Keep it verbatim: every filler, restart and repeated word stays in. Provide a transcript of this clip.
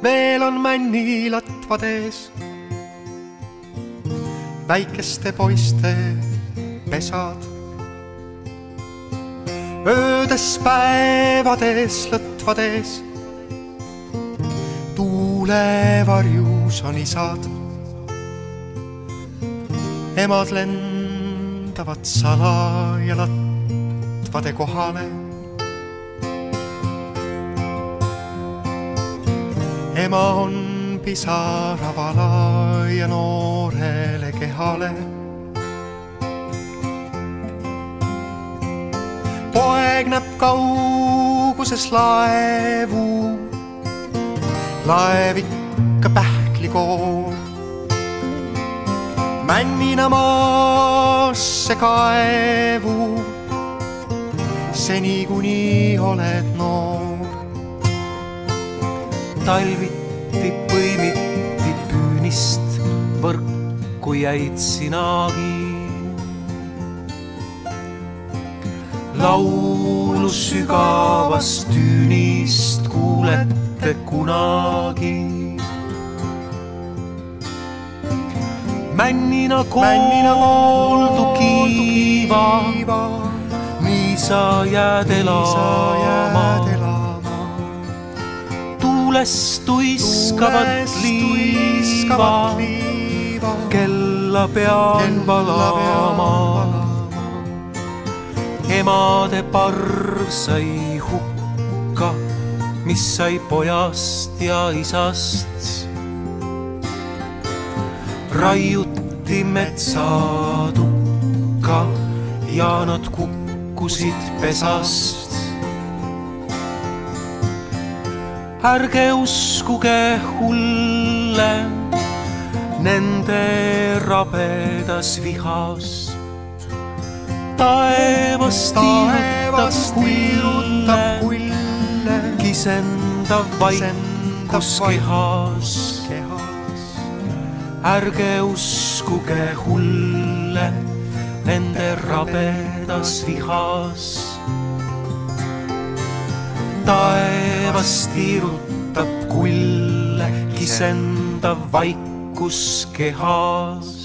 veel on männi latvad ees, väikeste poiste pesad. Öödes päevades lõtvades, tuulevarjus on isad. Emad lendavad salaja latvade kohale. Ema on pisaravala ja noorele kehale. Poeg näeb kauguses laevu, laev ikka pähklikoor. Männina maasse kaevu, seni kuni oled noor. Talviti põimiti püünist, võrku jäid sinagi. Laulu sügavast tüünist kuulete kunagi. Männina kooldu kiiva, nii sa jääd elama. Tuulest tuiskavat liiva, kella pean valama. Emade parv sai hukka, mis sai pojast ja isast. Raiuti metsatukka ja nad kukkusid pesast. Ärge uskuge hulle nende rabedas vihas. Taevas tiirutab kulle, kisendav vaikus kehas. Ärge uskuge hulle nende rabedas vihas. Taevas tiirutab kulle, kisendav vaikus kehas.